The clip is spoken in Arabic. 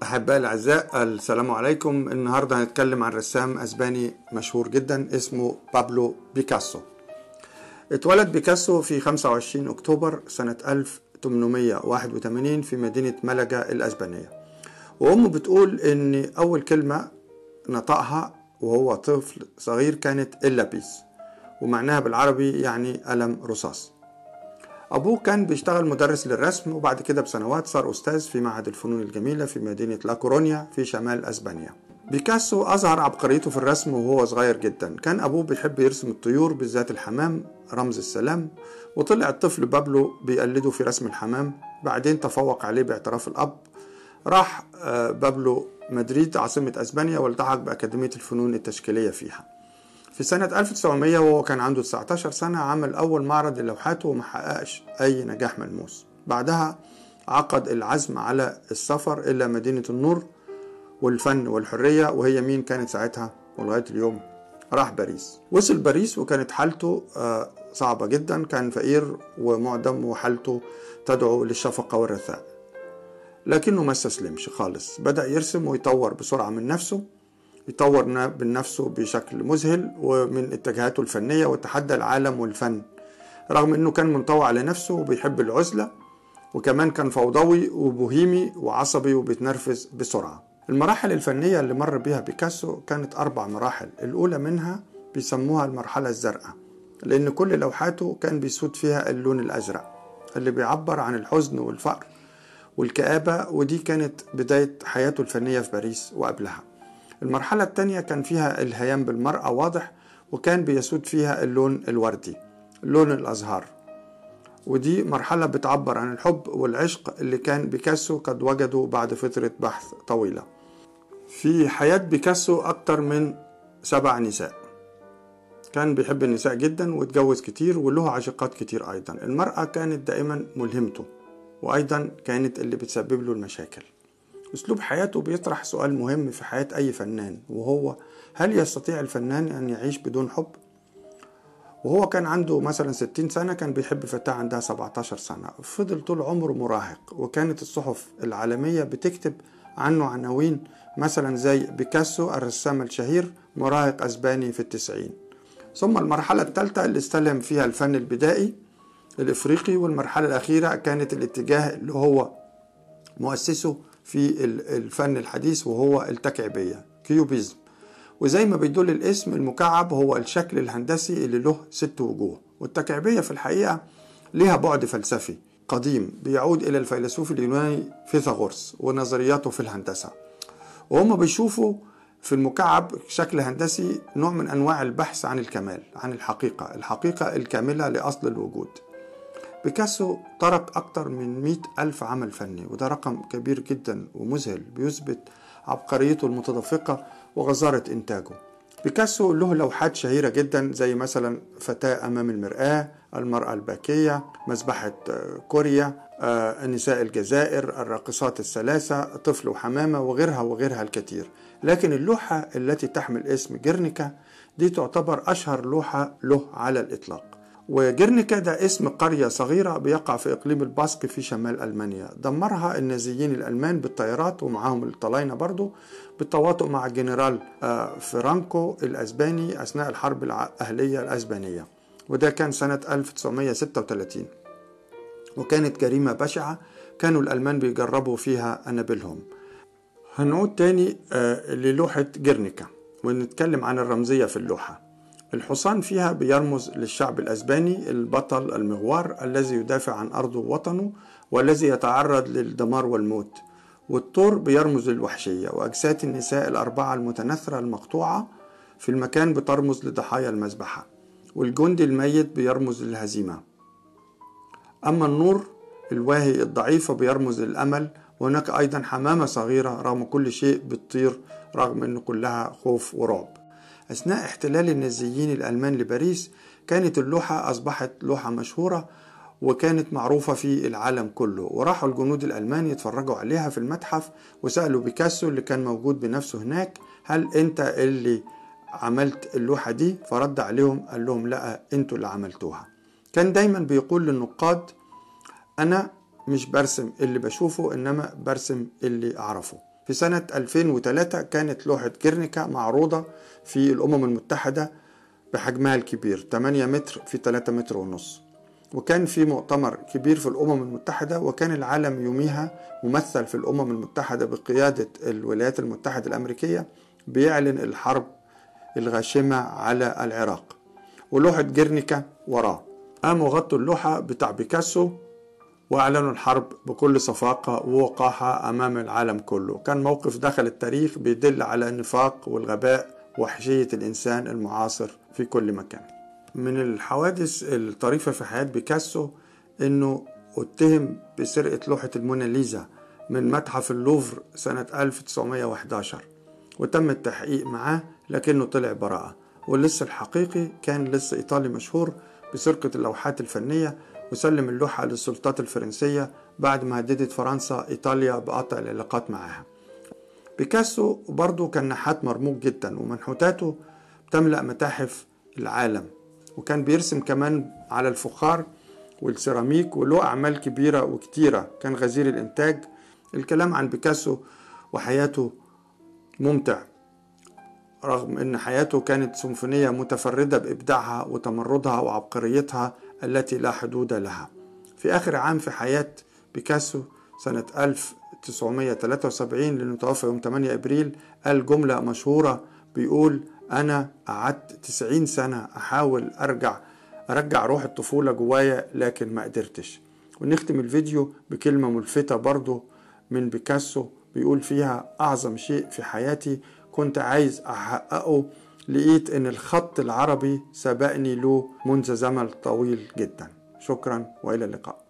أحبائي الأعزاء، السلام عليكم. النهاردة هنتكلم عن رسام أسباني مشهور جدا اسمه بابلو بيكاسو. اتولد بيكاسو في 25 أكتوبر سنة 1881 في مدينة ملقا الأسبانية، وأمه بتقول إن أول كلمة نطقها وهو طفل صغير كانت اللابيس، ومعناها بالعربي يعني قلم رصاص. أبوه كان بيشتغل مدرس للرسم، وبعد كده بسنوات صار أستاذ في معهد الفنون الجميلة في مدينة لا كورونيا في شمال أسبانيا. بيكاسو أظهر عبقريته في الرسم وهو صغير جدا. كان أبوه بيحب يرسم الطيور، بالذات الحمام رمز السلام، وطلع الطفل بابلو بيقلده في رسم الحمام. بعدين تفوق عليه باعتراف الأب. راح بابلو مدريد عاصمة أسبانيا والتحق بأكاديمية الفنون التشكيلية فيها. في سنة 1900 وهو كان عنده 19 سنة عمل أول معرض للوحاته وما حققش أي نجاح ملموس. بعدها عقد العزم على السفر إلى مدينة النور والفن والحرية، وهي مين كانت ساعتها ولغاية اليوم؟ راح باريس. وصل باريس وكانت حالته صعبة جدا، كان فقير ومعدم وحالته تدعو للشفقة والرثاء، لكنه ما استسلمش خالص. بدأ يرسم ويطور بسرعة من نفسه، يطور من نفسه بشكل مذهل ومن اتجاهاته الفنية، وتحدى العالم والفن رغم انه كان منطوي على نفسه وبيحب العزلة، وكمان كان فوضوي وبوهيمي وعصبي وبيتنرفز بسرعة. المراحل الفنية اللي مر بها بيكاسو كانت 4 مراحل. الأولى منها بيسموها المرحلة الزرقاء، لأن كل لوحاته كان بيسود فيها اللون الأزرق اللي بيعبر عن الحزن والفقر والكآبة، ودي كانت بداية حياته الفنية في باريس وقبلها. المرحلة الثانية كان فيها الهيام بالمرأة واضح، وكان بيسود فيها اللون الوردي لون الأزهار، ودي مرحلة بتعبر عن الحب والعشق اللي كان بيكاسو قد وجده بعد فترة بحث طويلة. في حياة بيكاسو أكتر من 7 نساء، كان بيحب النساء جدا واتجوز كتير وله عشيقات كتير. أيضا المرأة كانت دائما ملهمته، وأيضا كانت اللي بتسبب له المشاكل. أسلوب حياته بيطرح سؤال مهم في حياة أي فنان، وهو هل يستطيع الفنان أن يعيش بدون حب؟ وهو كان عنده مثلا 60 سنة كان بيحب فتاة عندها 17 سنة. فضل طول عمره مراهق، وكانت الصحف العالمية بتكتب عنه عناوين مثلا زي بيكاسو الرسام الشهير مراهق أسباني في 90. ثم المرحلة الثالثة اللي استلهم فيها الفن البدائي الإفريقي، والمرحلة الأخيرة كانت الاتجاه اللي هو مؤسسه في الفن الحديث وهو التكعيبية كيوبيزم. وزي ما بيدل الاسم، المكعب هو الشكل الهندسي اللي له 6 وجوه، والتكعيبية في الحقيقة لها بعد فلسفي قديم بيعود إلى الفيلسوف اليوناني فيثاغورس ونظرياته في الهندسة، وهم بيشوفوا في المكعب شكل هندسي نوع من أنواع البحث عن الكمال، عن الحقيقة الكاملة لأصل الوجود. بيكاسو ترك أكثر من 100,000 عمل فني، وده رقم كبير جدا ومذهل بيثبت عبقريته المتدفقة وغزارة إنتاجه. بيكاسو له لوحات شهيرة جدا زي مثلا فتاة أمام المرآة، المرأة الباكية، مذبحة كوريا، نساء الجزائر، الراقصات الثلاثة، طفل وحمامة، وغيرها الكثير. لكن اللوحة التي تحمل اسم جرنيكا دي تعتبر أشهر لوحة له على الإطلاق. وجرنيكا ده اسم قرية صغيرة بيقع في إقليم الباسك في شمال ألمانيا. دمرها النازيين الألمان بالطيارات، ومعهم الطلاينة برضو بالتواطؤ مع الجنرال فرانكو الأسباني أثناء الحرب الأهلية الأسبانية، وده كان سنة 1936. وكانت جريمة بشعة كانوا الألمان بيجربوا فيها أنابلهم. هنعود تاني للوحة جرنيكا ونتكلم عن الرمزية في اللوحة. الحصان فيها بيرمز للشعب الأسباني، البطل المغوار الذي يدافع عن أرضه ووطنه والذي يتعرض للدمار والموت. والثور بيرمز للوحشية، وأجساد النساء ال4 المتنثرة المقطوعة في المكان بترمز لضحايا المذبحة، والجندي الميت بيرمز للهزيمة. أما النور الواهي الضعيف بيرمز للأمل. وهناك أيضا حمامة صغيرة رغم كل شيء بتطير رغم أنه كلها خوف ورعب. أثناء احتلال النازيين الألمان لباريس كانت اللوحة أصبحت لوحة مشهورة وكانت معروفة في العالم كله، وراحوا الجنود الألمان يتفرجوا عليها في المتحف وسألوا بيكاسو اللي كان موجود بنفسه هناك هل أنت اللي عملت اللوحة دي؟ فرد عليهم قال لهم لا، أنتوا اللي عملتوها. كان دايما بيقول للنقاد أنا مش برسم اللي بشوفه، إنما برسم اللي أعرفه. في سنة 2003 كانت لوحة جيرنيكا معروضة في الأمم المتحدة بحجمها الكبير 8 متر في 3 متر ونص، وكان في مؤتمر كبير في الأمم المتحدة، وكان العالم يوميها ممثل في الأمم المتحدة بقيادة الولايات المتحدة الأمريكية بيعلن الحرب الغاشمة على العراق، ولوحة جيرنيكا وراه. قاموا غطوا اللوحة بتاع بيكاسو وأعلنوا الحرب بكل صفاقة ووقاحة أمام العالم كله. كان موقف دخل التاريخ بيدل على النفاق والغباء ووحشية الإنسان المعاصر في كل مكان. من الحوادث الطريفة في حياة بيكاسو إنه اتهم بسرقة لوحة الموناليزا من متحف اللوفر سنة 1911، وتم التحقيق معاه لكنه طلع براءة، واللص الحقيقي كان لص إيطالي مشهور بسرقة اللوحات الفنية، وسلم اللوحة للسلطات الفرنسية بعد ما هددت فرنسا إيطاليا بقطع العلاقات معها. بيكاسو برضو كان نحات مرموق جدا، ومنحوتاته بتملأ متاحف العالم، وكان بيرسم كمان على الفخار والسيراميك، وله أعمال كبيرة وكتيرة، كان غزير الإنتاج. الكلام عن بيكاسو وحياته ممتع، رغم أن حياته كانت سيمفونية متفردة بإبداعها وتمردها وعبقريتها التي لا حدود لها. في آخر عام في حياة بيكاسو سنة 1973 لأنه توفى يوم 8 أبريل، قال جملة مشهورة بيقول: أنا قعدت 90 سنة أحاول أرجع روح الطفولة جوايا لكن ما قدرتش. ونختم الفيديو بكلمة ملفتة برضو من بيكاسو بيقول فيها: أعظم شيء في حياتي كنت عايز أحققه، لقيت إن الخط العربي سبقني له منذ زمن طويل جدا. شكرا وإلى اللقاء.